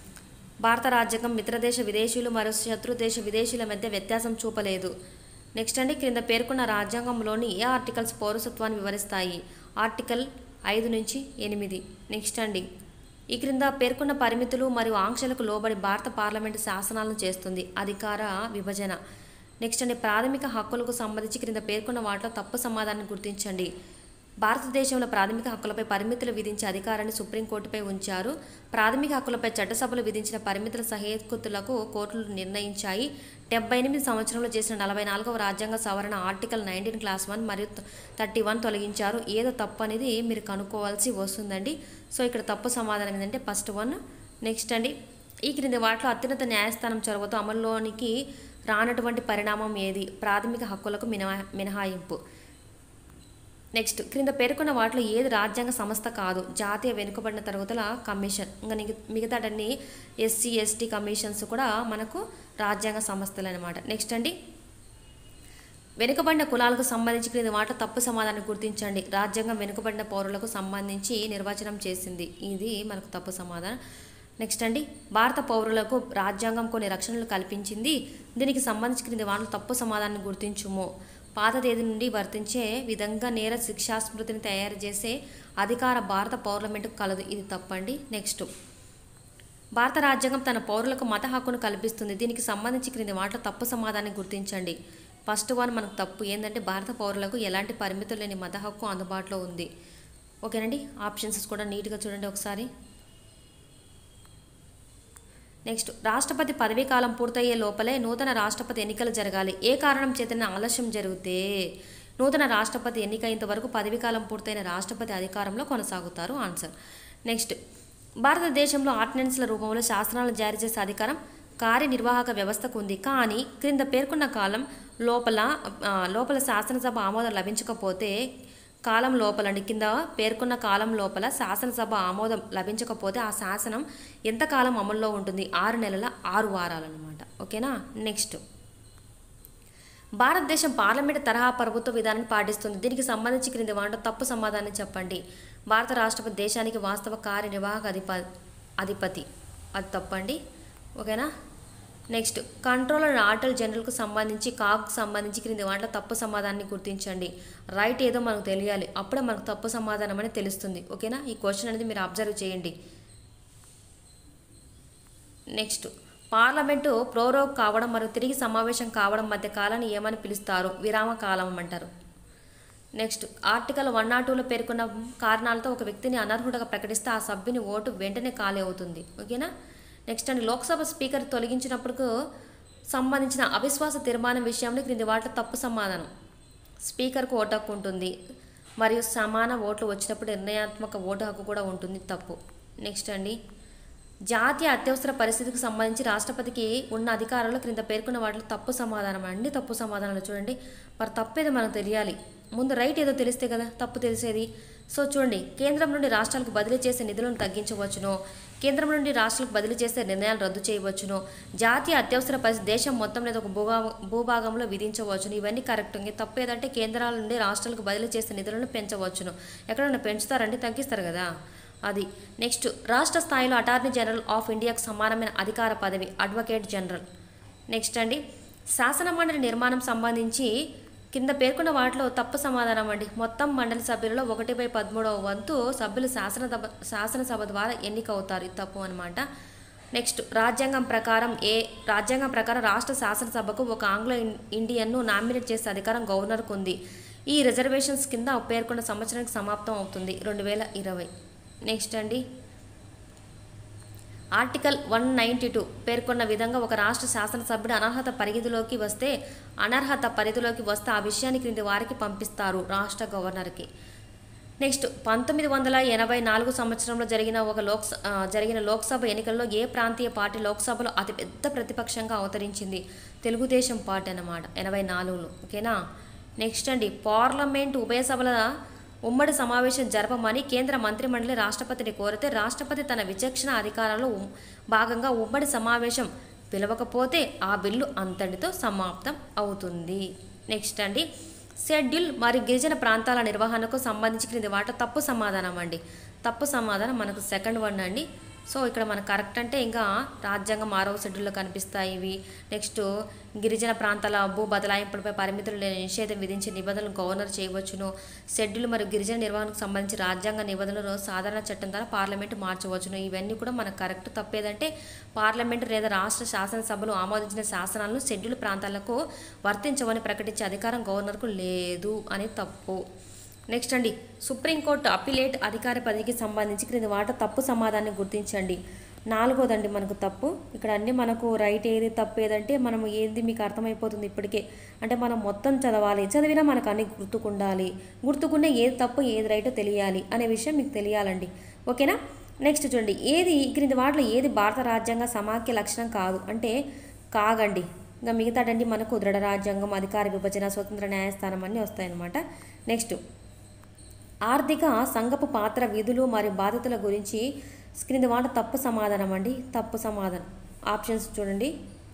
భారత రాజ్యాంగం మిత్రదేశ విదేశీయులు మరియు శత్రుదేశ విదేశీయుల మధ్య వ్యత్యాసం చూపలేదు. నెక్స్ట్ అండి, క్రింద పేర్కొన్న రాజ్యాంగంలోని ఏ ఆర్టికల్స్ పౌరసత్వాన్ని వివరిస్తాయి? ఆర్టికల్ ఐదు నుంచి ఎనిమిది. నెక్స్ట్ అండి, ఈ క్రింద పేర్కొన్న పరిమితులు మరియు ఆంక్షలకు లోబడి భారత పార్లమెంటు శాసనాలను చేస్తుంది? అధికార విభజన. నెక్స్ట్ అండి, ప్రాథమిక హక్కులకు సంబంధించి క్రింద పేర్కొన్న వాటిలో తప్పు సమాధానాన్ని గుర్తించండి. భారతదేశంలో ప్రాథమిక హక్కులపై పరిమితులు విధించే అధికారాన్ని సుప్రీంకోర్టుపై ఉంచారు. ప్రాథమిక హక్కులపై చట్టసభలు విధించిన పరిమితుల సహేతుకతలకు కోర్టులు నిర్ణయించాయి. డెబ్బై ఎనిమిది సంవత్సరంలో చేసిన నలభై నాలుగవ రాజ్యాంగ సవరణ ఆర్టికల్ నైన్టీన్ క్లాస్ వన్ మరియు థర్టీ వన్ తొలగించారు. ఏదో తప్పు అనేది మీరు కనుక్కోవాల్సి వస్తుందండి. సో ఇక్కడ తప్పు సమాధానం ఏంటంటే ఫస్ట్ వన్. నెక్స్ట్ అండి, ఈ క్రింది వాటిలో అత్యున్నత న్యాయస్థానం చొరవతో అమల్లోనికి రానటువంటి పరిణామం ఏది? ప్రాథమిక హక్కులకు మినహా మినహాయింపు. నెక్స్ట్, క్రింద పేర్కొన్న వాటిలో ఏది రాజ్యాంగ సంస్థ కాదు? జాతీయ వెనుకబడిన తరగతుల కమిషన్. ఇంకా మిగతాటన్ని ఎస్సీ ఎస్టీ కమిషన్స్ కూడా మనకు రాజ్యాంగ సంస్థలు అనమాట. నెక్స్ట్ అండి, వెనుకబడిన కులాలకు సంబంధించి క్రింది వాటిలో తప్పు సమాధానం గుర్తించండి. రాజ్యాంగం వెనుకబడిన పౌరులకు సంబంధించి నిర్వచనం చేసింది. ఇది మనకు తప్పు సమాధానం. నెక్స్ట్ అండి, భారత పౌరులకు రాజ్యాంగం కొన్ని రక్షణలు కల్పించింది. దీనికి సంబంధించి క్రింది వాటిలో తప్పు సమాధానం గుర్తించుము. పాత తేదీ నుండి వర్తించే విధంగా నేర శిక్షా స్మృతిని తయారు చేసే అధికార భారత పార్లమెంటుకు కలదు. ఇది తప్పండి. నెక్స్ట్, భారత రాజ్యాంగం తన పౌరులకు మత హక్కును కల్పిస్తుంది. దీనికి సంబంధించి క్రింది వాటిలో తప్పు సమాధానం గుర్తించండి. ఫస్ట్ వన్ మనకు తప్పు. ఏంటంటే భారత పౌరులకు ఎలాంటి పరిమితులు లేని మత హక్కు అందుబాటులో ఉంది. ఓకేనండి, ఆప్షన్స్ కూడా నీట్గా చూడండి ఒకసారి. నెక్స్ట్, రాష్ట్రపతి పదవీ కాలం పూర్తయ్యే లోపలే నూతన రాష్ట్రపతి ఎన్నికలు జరగాలి. ఏ కారణం చేతన ఆలస్యం జరిగితే నూతన రాష్ట్రపతి ఎన్నికైనంత వరకు పదవీ కాలం పూర్తయిన రాష్ట్రపతి అధికారంలో కొనసాగుతారు. ఆన్సర్. నెక్స్ట్, భారతదేశంలో ఆర్డినెన్స్ల రూపంలో శాసనాలు జారీ చేసే అధికారం కార్యనిర్వాహక వ్యవస్థకు ఉంది. కానీ క్రింద పేర్కొన్న కాలం లోపల లోపల శాసనసభ ఆమోదం లభించకపోతే కాలం లోపలండి కింద పేర్కొన్న కాలం లోపల శాసనసభ ఆమోదం లభించకపోతే ఆ శాసనం ఎంతకాలం అమల్లో ఉంటుంది? ఆరు నెలల ఆరు వారాలన్నమాట. ఓకేనా. నెక్స్ట్, భారతదేశం పార్లమెంటు తరహా ప్రభుత్వ విధానాన్ని పాటిస్తుంది. దీనికి సంబంధించి క్రింది వాటిలో తప్పు సమాధానం చెప్పండి. భారత రాష్ట్రపతి దేశానికి వాస్తవ కార్యనిర్వాహక అధిప అధిపతి అది తప్పండి. ఓకేనా. నెక్స్ట్, కంట్రోలర్ అండ్ ఆడిటర్ జనరల్కు సంబంధించి కాకు సంబంధించి క్రింది వాటిలో తప్పు సమాధానాన్ని గుర్తించండి. రైట్ ఏదో మనకు తెలియాలి, అప్పుడే మనకు తప్పు సమాధానం అనేది తెలుస్తుంది. ఓకేనా. ఈ క్వశ్చన్ అనేది మీరు అబ్జర్వ్ చేయండి. నెక్స్ట్, పార్లమెంటు ప్రోరోగ్ కావడం మరియు తిరిగి సమావేశం కావడం మధ్య కాలాన్ని ఏమని పిలుస్తారు? విరామ కాలం అంటారు. నెక్స్ట్, ఆర్టికల్ వన్ నాట్ టూలో పేర్కొన్న కారణాలతో ఒక వ్యక్తిని అనర్హుడుగా ప్రకటిస్తే ఆ సభ్యుని ఓటు వెంటనే ఖాళీ అవుతుంది. ఓకేనా. నెక్స్ట్ అండి, లోక్సభ స్పీకర్ తొలగించినప్పుడు సంబంధించిన అవిశ్వాస తీర్మానం విషయంలో క్రింది వాటిలో తప్పు సమాధానం. స్పీకర్కు ఓటు హక్కు ఉంటుంది మరియు సమాన ఓట్లు వచ్చినప్పుడు నిర్ణయాత్మక ఓటు హక్కు కూడా ఉంటుంది. తప్పు. నెక్స్ట్ అండి, జాతీయ అత్యవసర పరిస్థితికి సంబంధించి రాష్ట్రపతికి ఉన్న అధికారంలో క్రింద పేర్కొన్న వాటిలో తప్పు సమాధానం. అన్ని తప్పు సమాధానాలు చూడండి. మరి తప్పు ఏదో మనకు తెలియాలి, ముందు రైట్ ఏదో తెలిస్తే కదా తప్పు తెలిసేది. సో చూడండి, కేంద్రం నుండి రాష్ట్రాలకు బదిలీ చేసే నిధులను తగ్గించవచ్చును, కేంద్రం నుండి రాష్ట్రాలకు బదిలీ చేసే నిర్ణయాలు రద్దు చేయవచ్చును, జాతీయ అత్యవసర పరిస్థితి దేశం మొత్తం లేదా ఒక భూభా భూభాగంలో విధించవచ్చును. ఇవన్నీ కరెక్ట్. ఇంకా తప్పు ఏదంటే కేంద్రాల నుండి రాష్ట్రాలకు బదిలీ చేసే నిధులను పెంచవచ్చును. ఎక్కడైనా పెంచుతారండి, తగ్గిస్తారు కదా అది. నెక్స్ట్, రాష్ట్ర స్థాయిలో అటార్నీ జనరల్ ఆఫ్ ఇండియాకు సమానమైన అధికార పదవి అడ్వకేట్ జనరల్. నెక్స్ట్ అండి, శాసన మండలి నిర్మాణం సంబంధించి కింద పేర్కొన్న వాటిలో తప్పు సమాధానం అండి. మొత్తం మండలి సభ్యులలో ఒకటి బై పదమూడవ వంతు సభ్యులు శాసనసభ శాసనసభ ద్వారా ఎన్నికవుతారు. ఇది తప్పు అనమాట. నెక్స్ట్, రాజ్యాంగం ప్రకారం ఏ రాజ్యాంగం ప్రకారం రాష్ట్ర శాసనసభకు ఒక ఆంగ్లో ఇండియన్ను నామినేట్ చేసే అధికారం గవర్నర్కు ఉంది. ఈ రిజర్వేషన్స్ కింద పేర్కొన్న సంవత్సరానికి సమాప్తం అవుతుంది రెండు వేల ఇరవై. నెక్స్ట్ అండి, ఆర్టికల్ వన్ నైంటీ టూ పేర్కొన్న విధంగా ఒక రాష్ట్ర శాసనసభ్యుడు అనర్హత పరిధిలోకి వస్తే అనర్హత పరిధిలోకి వస్తే ఆ విషయాన్ని క్రింది వారికి పంపిస్తారు, రాష్ట్ర గవర్నర్కి. నెక్స్ట్, పంతొమ్మిది వందల ఎనభై నాలుగు సంవత్సరంలో జరిగిన ఒక లోక్ జరిగిన లోక్సభ ఎన్నికల్లో ఏ ప్రాంతీయ పార్టీ లోక్సభలో అతిపెద్ద ప్రతిపక్షంగా అవతరించింది? తెలుగుదేశం పార్టీ అన్నమాట, ఎనభై నాలుగులో. ఓకేనా. నెక్స్ట్ అండి, పార్లమెంట్ ఉభయ సభల ఉమ్మడి సమావేశం జరపమని కేంద్ర మంత్రిమండలి రాష్ట్రపతిని కోరితే రాష్ట్రపతి తన విచక్షణ అధికారాల్లో భాగంగా ఉమ్మడి సమావేశం పిలవకపోతే ఆ బిల్లు అంతటితో సమాప్తం అవుతుంది. నెక్స్ట్ అండి, షెడ్యూల్ మరియు గిరిజన ప్రాంతాల నిర్వహణకు సంబంధించి క్రింది వాట తప్పు సమాధానం అండి. తప్పు సమాధానం మనకు సెకండ్ వన్ అండి. సో ఇక్కడ మనకు కరెక్ట్ అంటే ఇంకా రాజ్యాంగం ఆరవ షెడ్యూల్లో కనిపిస్తాయి ఇవి. నెక్స్ట్, గిరిజన ప్రాంతాల భూ బదలాయింపులపై పరిమితులు లేని నిషేధం విధించే నిబంధనలు గవర్నర్ చేయవచ్చును. షెడ్యూల్ మరియు గిరిజన నిర్వహణకు సంబంధించి రాజ్యాంగ నిబంధనలు సాధారణ చట్టం ద్వారా పార్లమెంటు మార్చవచ్చును. ఇవన్నీ కూడా మనకు కరెక్ట్. తప్పేదంటే పార్లమెంటు లేదా రాష్ట్ర శాసనసభలు ఆమోదించిన శాసనాలను షెడ్యూల్ ప్రాంతాలకు వర్తించవని ప్రకటించే అధికారం గవర్నర్కు లేదు అని తప్పు. నెక్స్ట్ అండి, సుప్రీంకోర్టు అప్పీలేట్ అధికార పదవికి సంబంధించి క్రింది వాట తప్పు సమాధానాన్ని గుర్తించండి. నాలుగోదండి మనకు తప్పు. ఇక్కడ అన్నీ మనకు రైట్ ఏది తప్పు ఏదంటే మనం ఏది మీకు అర్థమైపోతుంది ఇప్పటికే. అంటే మనం మొత్తం చదవాలి, చదివినా మనకు అన్ని గుర్తుకుండాలి, గుర్తుకునే ఏది తప్పు ఏది రైటో తెలియాలి అనే విషయం మీకు తెలియాలండి. ఓకేనా. నెక్స్ట్ చూడండి, ఏది క్రింది వాటిలో ఏది భారత రాజ్యాంగ సమాఖ్య లక్షణం కాదు అంటే కాగండి. ఇంకా మిగతాడండి మనకు దృఢ రాజ్యాంగం, అధికార విభజన, స్వతంత్ర న్యాయస్థానం అన్నీ వస్తాయన్నమాట. నెక్స్ట్, ఆర్థిక సంఘపు పాత్ర, విధులు మరియు బాధ్యతల గురించి క్రింది వాట తప్పు సమాధానం అండి. తప్పు సమాధానం ఆప్షన్స్ చూడండి.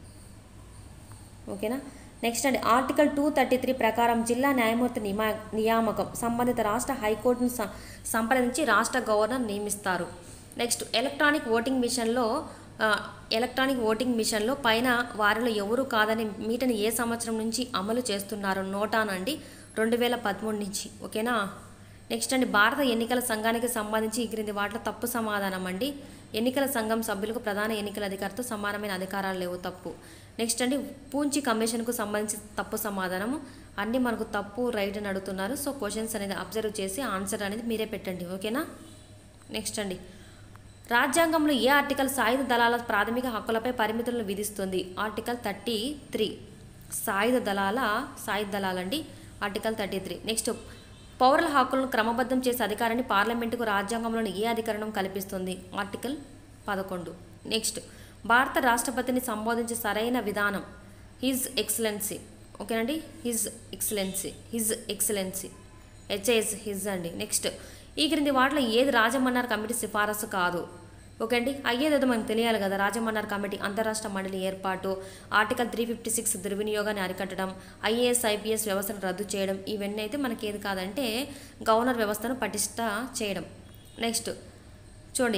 ఓకేనా. నెక్స్ట్ అండి, ఆర్టికల్ టూ థర్టీ త్రీ ప్రకారం జిల్లా న్యాయమూర్తి నియా నియామకం సంబంధిత రాష్ట్ర హైకోర్టును సంప్రదించి రాష్ట్ర గవర్నర్ నియమిస్తారు. నెక్స్ట్, ఎలక్ట్రానిక్ ఓటింగ్ మిషన్లో ఎలక్ట్రానిక్ ఓటింగ్ మిషన్లో పైన వారిలో ఎవరు కాదని మీటని ఏ సంవత్సరం నుంచి అమలు చేస్తున్నారు? నోటానండి, రెండు వేల పదమూడు నుంచి. ఓకేనా. నెక్స్ట్ అండి, భారత ఎన్నికల సంఘానికి సంబంధించి ఈ క్రింది వాటిలో తప్పు సమాధానం అండి. ఎన్నికల సంఘం సభ్యులకు ప్రధాన ఎన్నికల అధికారితో సమానమైన అధికారాలు లేవు. తప్పు. నెక్స్ట్ అండి పూంచి కమిషన్కు సంబంధించి తప్పు సమాధానము అన్నీ మనకు తప్పు రైట్ అని అడుగుతున్నారు. సో క్వశ్చన్స్ అనేది అబ్జర్వ్ చేసి ఆన్సర్ అనేది మీరే పెట్టండి. ఓకేనా. నెక్స్ట్ అండి రాజ్యాంగంలో ఏ ఆర్టికల్ సాయుధ దళాల ప్రాథమిక హక్కులపై పరిమితులను విధిస్తుంది? ఆర్టికల్ థర్టీ త్రీ సాయుధ దళాల సాయుధ దళాలండి ఆర్టికల్ థర్టీ త్రీ. నెక్స్ట్ పౌరుల హక్కులను క్రమబద్ధం చేసే అధికారాన్ని పార్లమెంటుకు రాజ్యాంగంలోని ఏ అధికరణం కల్పిస్తుంది? ఆర్టికల్ పదకొండు. నెక్స్ట్ భారత రాష్ట్రపతిని సంబోధించే సరైన విధానం హిజ్ ఎక్సలెన్సీ. ఓకేనండి his excellency his excellency HIS his అండి. నెక్స్ట్ ఈ క్రింది వాటిలో ఏది రాజమన్నార్ కమిటీ సిఫారసు కాదు? ఓకే అండి అయ్యేదేదో మనకు తెలియాలి కదా. రాజమన్నార్ కమిటీ అంతరాష్ట్ర మండలి ఏర్పాటు, ఆర్టికల్ త్రీ ఫిఫ్టీ సిక్స్ దుర్వినియోగాన్ని అరికట్టడం, ఐఏఎస్ ఐపీఎస్ వ్యవస్థను రద్దు చేయడం, ఇవన్నీ అయితే మనకి ఏది కాదంటే గవర్నర్ వ్యవస్థను పటిష్ట చేయడం. నెక్స్ట్ చూడండి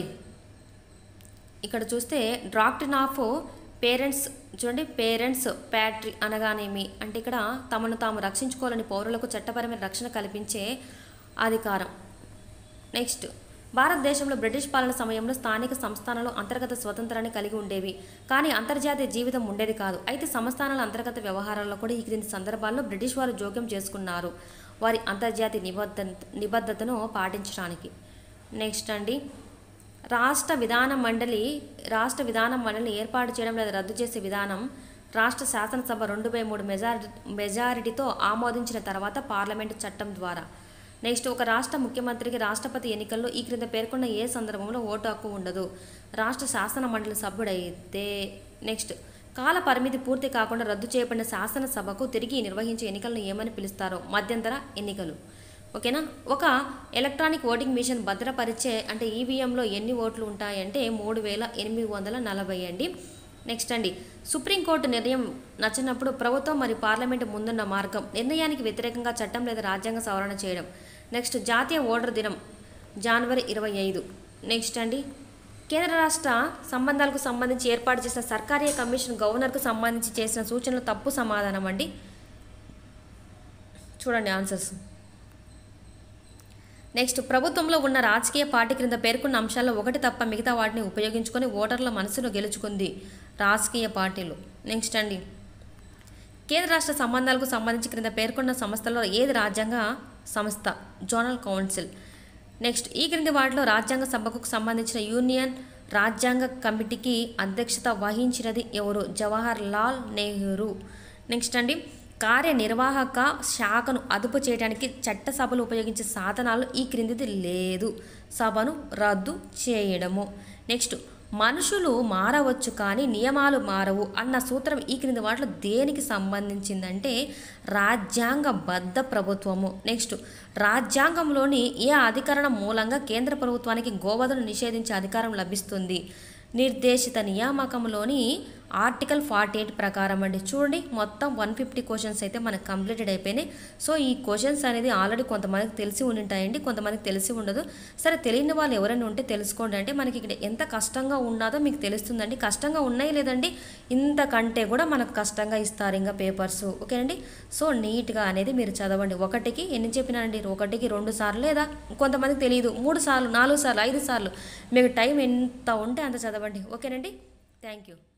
ఇక్కడ చూస్తే డాక్ట్రిన్ ఆఫ్ పేరెంట్స్ చూడండి పేరెంట్స్ ప్యాట్రీ అనగానేమి అంటే ఇక్కడ తమను తాము రక్షించుకోవాలని పౌరులకు చట్టపరమైన రక్షణ కల్పించే అధికారం. నెక్స్ట్ భారతదేశంలో బ్రిటిష్ పాలన సమయంలో స్థానిక సంస్థానాలు అంతర్గత స్వతంత్రాన్ని కలిగి ఉండేవి, కానీ అంతర్జాతీయ జీవితం ఉండేది కాదు. అయితే సంస్థానాల అంతర్గత వ్యవహారాల్లో కూడా ఈ క్రింది సందర్భాల్లో బ్రిటిష్ వారు జోక్యం చేసుకున్నారు వారి అంతర్జాతీయ నిబద్ధ నిబద్ధతను పాటించడానికి. నెక్స్ట్ అండి రాష్ట్ర విధాన మండలి రాష్ట్ర విధాన మండలిని ఏర్పాటు చేయడం లేదా రద్దు చేసే విధానం రాష్ట్ర శాసనసభ రెండు బై మూడు మెజారి మెజారిటీతో ఆమోదించిన తర్వాత పార్లమెంటు చట్టం ద్వారా. నెక్స్ట్ ఒక రాష్ట్ర ముఖ్యమంత్రికి రాష్ట్రపతి ఎన్నికల్లో ఈ క్రింద పేర్కొన్న ఏ సందర్భంలో ఓటు హక్కు ఉండదు? రాష్ట్ర శాసన మండలి సభ్యుడైతే. నెక్స్ట్ కాల పరిమితి పూర్తి కాకుండా రద్దు చేయబడిన శాసనసభకు తిరిగి నిర్వహించే ఎన్నికలను ఏమని పిలుస్తారో? మధ్యంతర ఎన్నికలు. ఓకేనా. ఒక ఎలక్ట్రానిక్ ఓటింగ్ మిషన్ భద్రపరిచే అంటే ఈవీఎంలో ఎన్ని ఓట్లు ఉంటాయంటే మూడు వేల ఎనిమిది వందల నలభై అండి. నెక్స్ట్ అండి సుప్రీంకోర్టు నిర్ణయం నచ్చినప్పుడు ప్రభుత్వం మరియు పార్లమెంటు ముందున్న మార్గం నిర్ణయానికి వ్యతిరేకంగా చట్టం లేదా రాజ్యాంగ సవరణ చేయడం. నెక్స్ట్ జాతీయ ఓటర్ దినం జనవరి ఇరవై ఐదు. నెక్స్ట్ అండి కేంద్ర రాష్ట్ర సంబంధాలకు సంబంధించి ఏర్పాటు చేసిన సర్కారీ కమిషన్ గవర్నర్కు సంబంధించి చేసిన సూచనలు తప్పు సమాధానం అండి. చూడండి ఆన్సర్స్. నెక్స్ట్ ప్రభుత్వంలో ఉన్న రాజకీయ పార్టీ క్రింద పేర్కొన్న అంశాల్లో ఒకటి తప్ప మిగతా వాటిని ఉపయోగించుకొని ఓటర్ల మనసును గెలుచుకుంది రాజకీయ పార్టీలు. నెక్స్ట్ అండి కేంద్ర రాష్ట్ర సంబంధాలకు సంబంధించి క్రింద పేర్కొన్న సంస్థల్లో ఏది రాజ్యాంగ సంస్థ? Zonal council. నెక్స్ట్ ఈ క్రింది వాటిలో రాజ్యాంగ సభకు సంబంధించిన యూనియన్ రాజ్యాంగ కమిటీకి అధ్యక్షత వహించినది ఎవరు? జవహర్ లాల్ నెహ్రూ. నెక్స్ట్ అండి కార్యనిర్వాహక శాఖను అదుపు చేయడానికి చట్టసభలు ఉపయోగించే సాధనాలు ఈ క్రిందిది లేదు. సభను రద్దు చేయడము. నెక్స్ట్ మనుషులు మారవచ్చు కానీ నియమాలు మారవు అన్న సూత్రం ఈ క్రింది వాటిలో దేనికి సంబంధించిందంటే రాజ్యాంగబద్ధ ప్రభుత్వము. నెక్స్ట్ రాజ్యాంగంలోని ఏ అధికరణం మూలంగా కేంద్ర ప్రభుత్వానికి గోవధను నిషేధించే అధికారం లభిస్తుంది? నిర్దేశిత నియామకంలోని ఆర్టికల్ ఫార్టీ ఎయిట్ ప్రకారం అండి. చూడండి మొత్తం వన్ ఫిఫ్టీ క్వశ్చన్స్ అయితే మనకు కంప్లీటెడ్ అయిపోయినాయి. సో ఈ క్వశ్చన్స్ అనేది ఆల్రెడీ కొంతమందికి తెలిసి ఉంటాయండి, కొంతమందికి తెలిసి ఉండదు. సరే తెలియని వాళ్ళు ఎవరైనా ఉంటే తెలుసుకోండి. అంటే మనకి ఇక్కడ ఎంత కష్టంగా ఉన్నదో మీకు తెలుస్తుందండి. కష్టంగా ఉన్నాయి లేదండి ఇంతకంటే కూడా మనకు కష్టంగా ఇస్తారు ఇంకా పేపర్స్. ఓకేనండి. సో నీట్గా అనేది మీరు చదవండి. ఒకటికి ఎన్ని చెప్పినానండి? ఒకటికి రెండు సార్లు లేదా కొంతమందికి తెలియదు మూడు సార్లు నాలుగు సార్లు ఐదు సార్లు మీకు టైం ఎంత ఉంటే అంత చదవండి. ఓకేనండి. Thank you.